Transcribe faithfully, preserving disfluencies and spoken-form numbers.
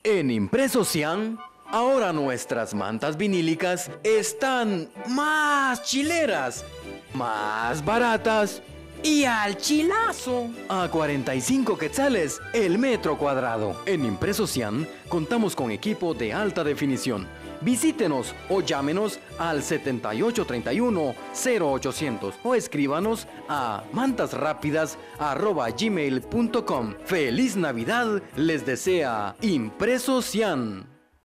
En Impreso Cian, ahora nuestras mantas vinílicas están más chileras, más baratas y al chilazo. A cuarenta y cinco quetzales el metro cuadrado. En Impreso Cian contamos con equipo de alta definición. Visítenos o llámenos al setenta y ocho treinta y uno cero ochocientos o escríbanos a mantasrápidas arroba gmail punto com. ¡Feliz Navidad! Les desea Impreso Cian.